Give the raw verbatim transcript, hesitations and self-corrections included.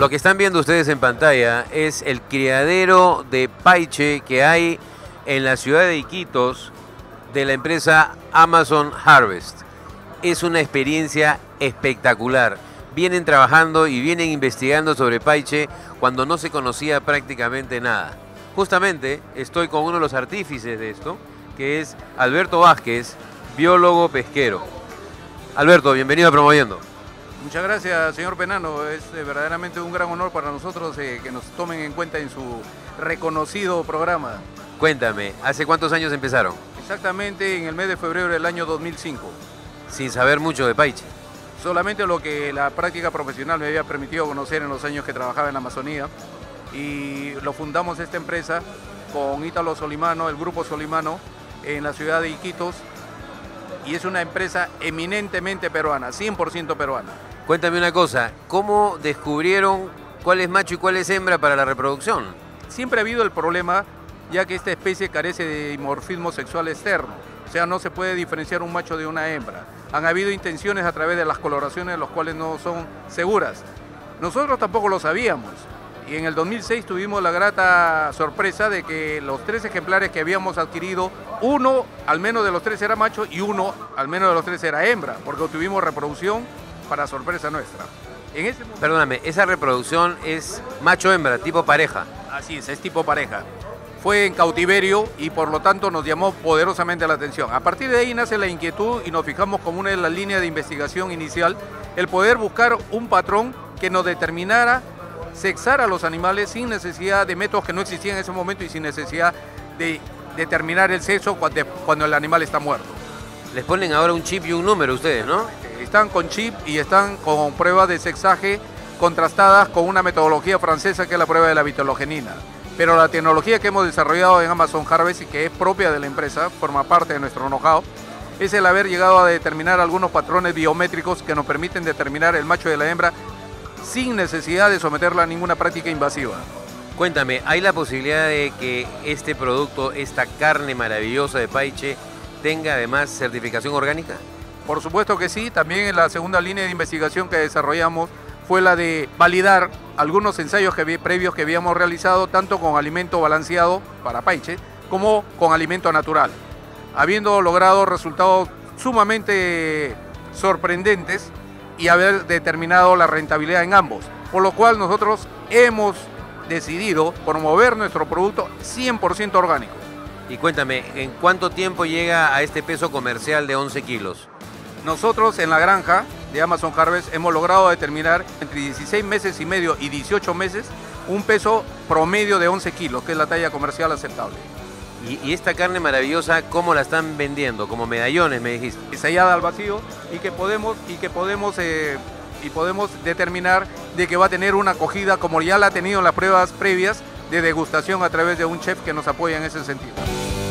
Lo que están viendo ustedes en pantalla es el criadero de paiche que hay en la ciudad de Iquitos de la empresa Amazon Harvest. Es una experiencia espectacular. Vienen trabajando y vienen investigando sobre paiche cuando no se conocía prácticamente nada. Justamente estoy con uno de los artífices de esto, que es Alberto Vázquez, biólogo pesquero. Alberto, bienvenido a Promoviendo. Muchas gracias, señor Penano. Es eh, verdaderamente un gran honor para nosotros eh, que nos tomen en cuenta en su reconocido programa. Cuéntame, ¿hace cuántos años empezaron? Exactamente en el mes de febrero del año dos mil cinco. Sin saber mucho de paiche. Solamente lo que la práctica profesional me había permitido conocer en los años que trabajaba en la Amazonía. Y lo fundamos esta empresa con Ítalo Solimano, el grupo Solimano, en la ciudad de Iquitos. Y es una empresa eminentemente peruana, cien por ciento peruana. Cuéntame una cosa, ¿cómo descubrieron cuál es macho y cuál es hembra para la reproducción? Siempre ha habido el problema, ya que esta especie carece de dimorfismo sexual externo. O sea, no se puede diferenciar un macho de una hembra. Han habido intenciones a través de las coloraciones, las cuales no son seguras. Nosotros tampoco lo sabíamos. Y en el dos mil seis tuvimos la grata sorpresa de que los tres ejemplares que habíamos adquirido, uno al menos de los tres era macho y uno al menos de los tres era hembra, porque tuvimos reproducción para sorpresa nuestra. En ese momento... Perdóname, esa reproducción es macho-hembra, tipo pareja. Así es, es tipo pareja. Fue en cautiverio y por lo tanto nos llamó poderosamente la atención. A partir de ahí nace la inquietud y nos fijamos como una de las líneas de investigación inicial, el poder buscar un patrón que nos determinara sexar a los animales sin necesidad de métodos que no existían en ese momento y sin necesidad de determinar el sexo cuando, cuando el animal está muerto. Les ponen ahora un chip y un número ustedes, ¿no? Están con chip y están con pruebas de sexaje contrastadas con una metodología francesa que es la prueba de la vitalogenina. Pero la tecnología que hemos desarrollado en Amazon Harvest y que es propia de la empresa, forma parte de nuestro know-how, es el haber llegado a determinar algunos patrones biométricos que nos permiten determinar el macho de la hembra sin necesidad de someterla a ninguna práctica invasiva. Cuéntame, ¿hay la posibilidad de que este producto, esta carne maravillosa de paiche, tenga además certificación orgánica? Por supuesto que sí. También en la segunda línea de investigación que desarrollamos fue la de validar algunos ensayos que, previos que habíamos realizado, tanto con alimento balanceado para paiche, como con alimento natural, habiendo logrado resultados sumamente sorprendentes y haber determinado la rentabilidad en ambos, por lo cual nosotros hemos decidido promover nuestro producto cien por ciento orgánico. Y cuéntame, ¿en cuánto tiempo llega a este peso comercial de once kilos? Nosotros en la granja de Amazon Harvest hemos logrado determinar entre dieciséis meses y medio y dieciocho meses un peso promedio de once kilos, que es la talla comercial aceptable. Y, y esta carne maravillosa, ¿cómo la están vendiendo? Como medallones, me dijiste. Sellada al vacío y que podemos, y que podemos, eh, y podemos determinar de que va a tener una acogida como ya la ha tenido en las pruebas previas de degustación a través de un chef que nos apoya en ese sentido.